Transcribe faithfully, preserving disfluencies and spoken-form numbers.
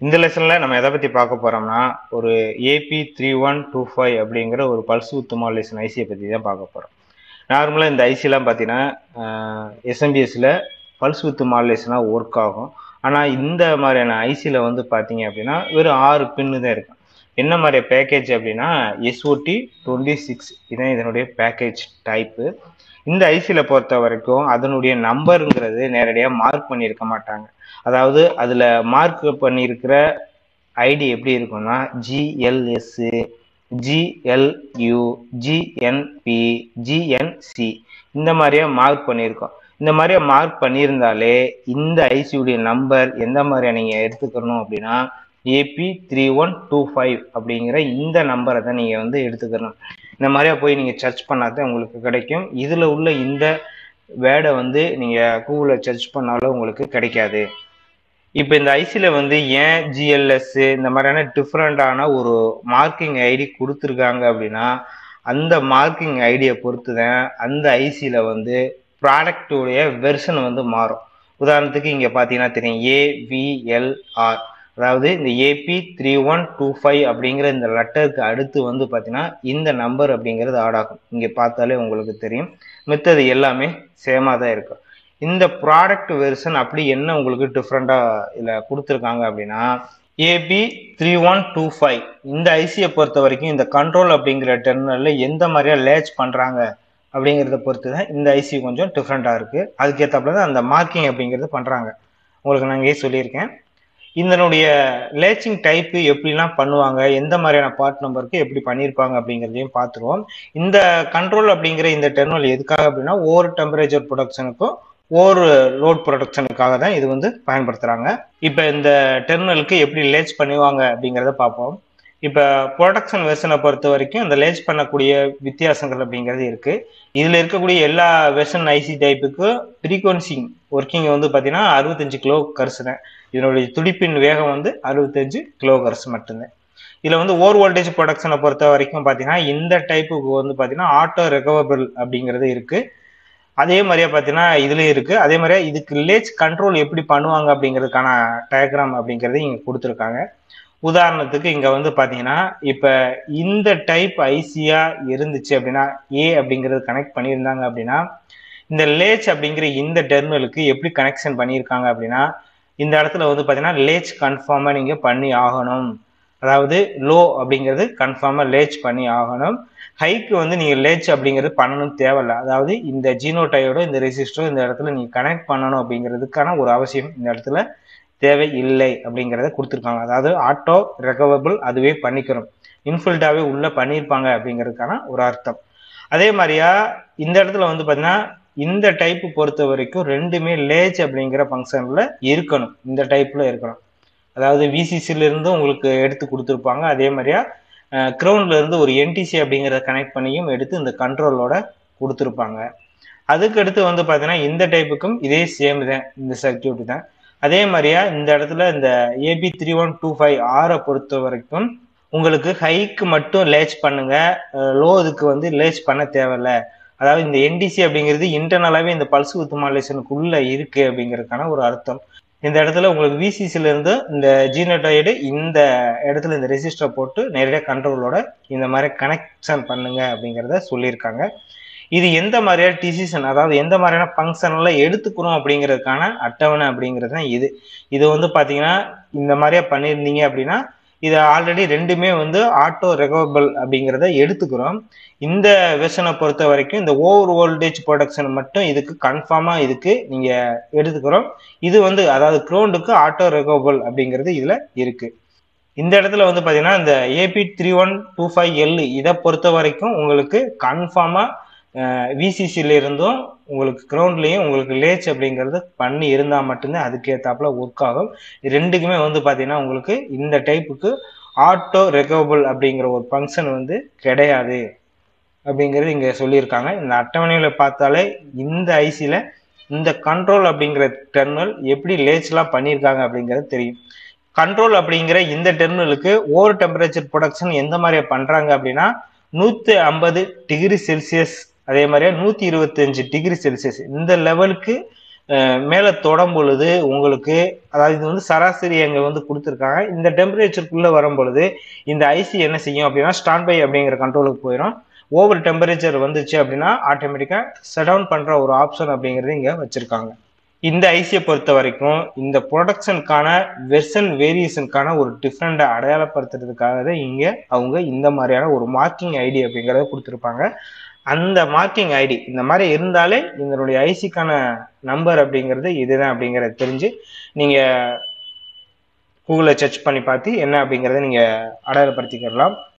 இந்த லெசன்ல நம்ம எதை பத்தி பார்க்க போறோம்னா ஒரு A P three one two five அப்படிங்கிற ஒரு பல்ஸ் வித் மாடுலேஷன் ஐசியை பத்தி தான் பார்க்க போறோம். நார்மலா இந்த ஐசி எல்லாம் பார்த்தீங்கன்னா S M B S ல பல்ஸ் வித் மாடுலேஷனா ஒர்க் ஆகும். ஆனா இந்த மாதிரியான ஐசியில வந்து பாத்தீங்க அப்படின்னா வெறும் ஆறு பின்னு தான் இருக்கும். என்ன மாதிரி பேக்கேஜ் அப்படின்னா S O T twenty-six இதான் இதனுடைய பேக்கேஜ் டைப்பு. இந்த ஐசியில பொறுத்த வரைக்கும் அதனுடைய நம்பருங்கிறது நேரடியாக மார்க் பண்ணியிருக்க மாட்டாங்க. அதாவது அதுல மார்க் பண்ணியிருக்கிற ஐடி எப்படி இருக்கும்னா G L S G L U G N P G N C இந்த மாதிரியா மார்க் பண்ணியிருக்கோம். இந்த மாதிரியா மார்க் பண்ணியிருந்தாலே இந்த ஐசியுடைய நம்பர் எந்த மாதிரியா நீங்க எடுத்துக்கணும் அப்படின்னா A P three one two five அப்படிங்கிற இந்த நம்பரை தான் நீங்க வந்து எடுத்துக்கணும். இந்த மாதிரியா போய் நீங்க சர்ச் பண்ணாதான் உங்களுக்கு கிடைக்கும். இதுல உள்ள இந்த வேர்டை வந்து நீங்க கூகுள்ல சர்ச் பண்ணாலும் உங்களுக்கு கிடைக்காது. இப்போ இந்த ஐசியில வந்து ஏன் G L S இந்த மாதிரியான டிஃப்ரெண்டான ஒரு மார்க்கிங் ஐடி கொடுத்துருக்காங்க அப்படின்னா அந்த மார்க்கிங் ஐடியை பொறுத்து தான் அந்த ஐசியில வந்து ப்ராடக்டுடைய வெர்ஷன் வந்து மாறும். உதாரணத்துக்கு இங்க பாத்தீங்கன்னா தெரியும் A V L R, அதாவது இந்த A P three one two five அப்படிங்கிற இந்த லெட்டருக்கு அடுத்து வந்து பாத்தீங்கன்னா இந்த நம்பர் அப்படிங்கிறது ஆட் ஆகும். இங்க பார்த்தாலே உங்களுக்கு தெரியும். மித்தது எல்லாமே சேமா தான் இருக்கும். இந்த ப்ராடக்ட் வெர்ஷன் அப்படி என்ன உங்களுக்கு டிஃப்ரெண்டா இதுல கொடுத்துருக்காங்க அப்படின்னா A P three one two five இந்த ஐசியை பொறுத்த வரைக்கும் இந்த கண்ட்ரோல் அப்படிங்கிற டெர்மினல்ல எந்த மாதிரியா லேட்ச் பண்றாங்க அப்படிங்கிறத பொறுத்து தான் இந்த ஐசி கொஞ்சம் டிஃப்ரெண்டா இருக்கு. அதுக்கேற்றாப்புல தான் அந்த மார்க்கிங் அப்படிங்கிறது பண்றாங்க. உங்களுக்கு நான் இங்கே சொல்லியிருக்கேன். இதனுடைய லேச்சிங் டைப்பு எப்படிலாம் பண்ணுவாங்க, எந்த மாதிரியான பார்ட் நம்பருக்கு எப்படி பண்ணியிருப்பாங்க அப்படிங்கிறதையும் பார்த்துருவோம். இந்த கண்ட்ரோல் அப்படிங்கிற இந்த டெர்மினல் எதுக்காக அப்படின்னா ஒவ்வொரு டெம்பரேச்சர் ப்ரொடக்ஷனுக்கும் ஒரு லோட் ப்ரொடக்ஷனுக்காக தான் இது வந்து பயன்படுத்துறாங்க. இப்போ இந்த டெர்மினலுக்கு எப்படி லேச் பண்ணுவாங்க அப்படிங்கிறத பார்ப்போம். இப்போ ப்ரொடக்ஷன் வெர்ஷனை பொறுத்த வரைக்கும் இந்த லேச் பண்ணக்கூடிய வித்தியாசங்கள் அப்படிங்கிறது இருக்கு. இதுல இருக்கக்கூடிய எல்லா வெர்ஷன் ஐசி டைப்புக்கும் ஃப்ரீக்வன்சி ஒர்க்கிங் வந்து பார்த்தீங்கன்னா அறுபத்தஞ்சு கிலோ கர்ஸ் தான். இதனுடைய துடிப்பின் வேகம் வந்து அறுபத்தஞ்சு கிலோ கர்ஸ் மட்டும்தான். இதுல வந்து ஓவர் வோல்டேஜ் ப்ரொடக்ஷனை பொறுத்த வரைக்கும் பார்த்தீங்கன்னா இந்த டைப்புக்கு வந்து பார்த்தீங்கன்னா ஆட்டோ ரெகவபிள் அப்படிங்கிறது இருக்கு. அதே மாதிரியா பார்த்தீங்கன்னா இதுலயும் இருக்கு. அதே மாதிரியா இதுக்கு லேச் கண்ட்ரோல் எப்படி பண்ணுவாங்க அப்படிங்கிறதுக்கான டயக்ராம் அப்படிங்கிறது இங்க கொடுத்துருக்காங்க. உதாரணத்துக்கு இங்க வந்து பாத்தீங்கன்னா இப்ப இந்த டைப் ஐசியா இருந்துச்சு அப்படின்னா ஏ அப்படிங்கிறது கனெக்ட் பண்ணியிருந்தாங்க அப்படின்னா இந்த லேச் அப்படிங்கிற இந்த டெர்மினலுக்கு எப்படி கனெக்ஷன் பண்ணியிருக்காங்க அப்படின்னா இந்த இடத்துல வந்து பாத்தீங்கன்னா லேச் கன்ஃபார்மா நீங்க பண்ணி ஆகணும். அதாவது லோ அப்படிங்கிறது கன்ஃபார்மா லேச் பண்ணி ஆகணும். ஹைக்கு வந்து நீங்க லேச் அப்படிங்கிறது பண்ணணும் தேவையில்லை. அதாவது இந்த ஜீனோடையோட இந்த ரெசிஸ்டரோ இந்த இடத்துல நீங்க கனெக்ட் பண்ணணும் அப்படிங்கிறதுக்கான ஒரு அவசியம் இந்த இடத்துல தேவை இல்லை அப்படிங்கிறத கொடுத்துருக்காங்க. அதாவது ஆட்டோ ரெகவபிள் அதுவே பண்ணிக்கிறோம், இன்ஃபில்டாவே உள்ள பண்ணியிருப்பாங்க அப்படிங்கிறதுக்கான ஒரு அர்த்தம். அதே மாதிரியா இந்த இடத்துல வந்து பாத்தீங்கன்னா இந்த டைப் பொறுத்த வரைக்கும் ரெண்டுமே லேச் அப்படிங்கிற ஃபங்க்ஷன்ல இருக்கணும். இந்த டைப்ல இருக்கணும். அதாவது விசிசில இருந்து உங்களுக்கு எடுத்து கொடுத்துருப்பாங்க. அதே மாதிரியா கிரவுண்ட்ல இருந்து ஒரு N T C அப்படிங்கிறத கனெக்ட் பண்ணியும் எடுத்து இந்த கண்ட்ரோலோட கொடுத்துருப்பாங்க. அதுக்கு அடுத்து வந்து பாத்தீங்கன்னா இந்த டைப்புக்கும் இதே சேம் தான், இந்த சர்க்கியூட் தான். அதே மாதிரியா இந்த இடத்துல இந்த A P three one two five ஆரை பொறுத்த வரைக்கும் உங்களுக்கு ஹைக்கு மட்டும் லேச் பண்ணுங்க, லோ இதுக்கு வந்து லேச் பண்ண தேவையில்ல. அதாவது இந்த N T C அப்படிங்கிறது இன்டர்னலாவே இந்த பல்ஸ் வித் மாடுலேஷனுக்குள்ள இருக்கு அப்படிங்கிறதுக்கான ஒரு அர்த்தம். இந்த இடத்துல உங்களுக்கு விசிசில இருந்து இந்த ஜீனோடைடு இந்த இடத்துல இந்த ரெசிஸ்டர் போட்டு நேரடியாக கண்ட்ரோலோட இந்த மாதிரி கனெக்ஷன் பண்ணுங்க அப்படிங்கிறத சொல்லியிருக்காங்க. இது எந்த மாதிரியான டிசிஷன், அதாவது எந்த மாதிரியான ஃபங்க்ஷன்ல எடுத்துக்கணும் அப்படிங்கிறதுக்கான அட்டவணை அப்படிங்கிறது தான் இது. இது வந்து பாத்தீங்கன்னா இந்த மாதிரியா பண்ணியிருந்தீங்க அப்படின்னா இது ஆல்ரெடி ரெண்டுமே வந்து ஆட்டோ ரெகவபிள் அப்படிங்கிறத எடுத்துக்கிறோம். இந்த வெர்ஷனை பொறுத்த வரைக்கும் இந்த ஓவர் வோல்டேஜ் ப்ரொடக்ஷன் மட்டும் இதுக்கு கன்ஃபார்மா இதுக்கு நீங்க எடுத்துக்கிறோம். இது வந்து அதாவது கிரவுண்டுக்கு ஆட்டோ ரெகவபிள் அப்படிங்கிறது இதுல இருக்கு. இந்த இடத்துல வந்து பாத்தீங்கன்னா இந்த A P three one two five L இதை பொறுத்த வரைக்கும் உங்களுக்கு கன்ஃபார்மா விசிசில இருந்தும் உங்களுக்கு கிரவுண்ட்லயும் உங்களுக்கு லேச் அப்படிங்கிறது பண்ணி இருந்தா மட்டும்தான் அதுக்கேற்றாப்புல ஒர்க் ஆகும். ரெண்டுக்குமே வந்து பாத்தீங்கன்னா உங்களுக்கு இந்த டைப்புக்கு ஆட்டோ ரெகவபிள் அப்படிங்கிற ஒரு ஃபங்க்ஷன் வந்து கிடையாது அப்படிங்கிறது இங்க சொல்லியிருக்காங்க. இந்த அட்டவணையில பார்த்தாலே இந்த ஐசியில இந்த கண்ட்ரோல் அப்படிங்கிற டெர்மினல் எப்படி லேச் எல்லாம் பண்ணியிருக்காங்க அப்படிங்கிறது தெரியும். கண்ட்ரோல் அப்படிங்கிற இந்த டெர்மினலுக்கு ஓவர் டெம்பரேச்சர் ப்ரொடக்ஷன் எந்த மாதிரியா பண்றாங்க அப்படின்னா நூத்தி ஐம்பது டிகிரி செல்சியஸ் அதே மாதிரியா நூத்தி இருபத்தி அஞ்சு டிகிரி செல்சியஸ் இந்த லெவலுக்கு மேலே தொடும் பொழுது உங்களுக்கு, அதாவது இது வந்து சராசரி அங்கே வந்து கொடுத்துருக்காங்க. இந்த டெம்பரேச்சருக்குள்ளே வரும் பொழுது இந்த ஐசி என்ன செய்யும் அப்படின்னா ஸ்டாண்ட் பை அப்படிங்கிற கண்ட்ரோலுக்கு போயிடும். ஓவர் டெம்பரேச்சர் வந்துச்சு அப்படின்னா ஆட்டோமேட்டிக்காக ஷட் டவுன் பண்ணுற ஒரு ஆப்ஷன் அப்படிங்கிறது இங்கே வச்சுருக்காங்க. இந்த ஐசியை பொறுத்த வரைக்கும் இந்த ப்ரொடக்ஷனுக்கான வெர்ஷன் வேரியேஷனுக்கான ஒரு டிஃப்ரெண்ட்டை அடையாளப்படுத்துறதுக்காக தான் இங்கே அவங்க இந்த மாதிரியான ஒரு மார்க்கிங் ஐடி அப்படிங்கிறத கொடுத்துருப்பாங்க. அந்த மார்க்கிங் ஐடி இந்த மாதிரி இருந்தாலே இதனுடைய ஐசிக்கான நம்பர் அப்படிங்கிறது இதுதான் அப்படிங்கிறத தெரிஞ்சு நீங்கள் கூகுளில் சர்ச் பண்ணி பார்த்து என்ன அப்படிங்கிறத நீங்கள் அடையாளப்படுத்திக்கலாம்.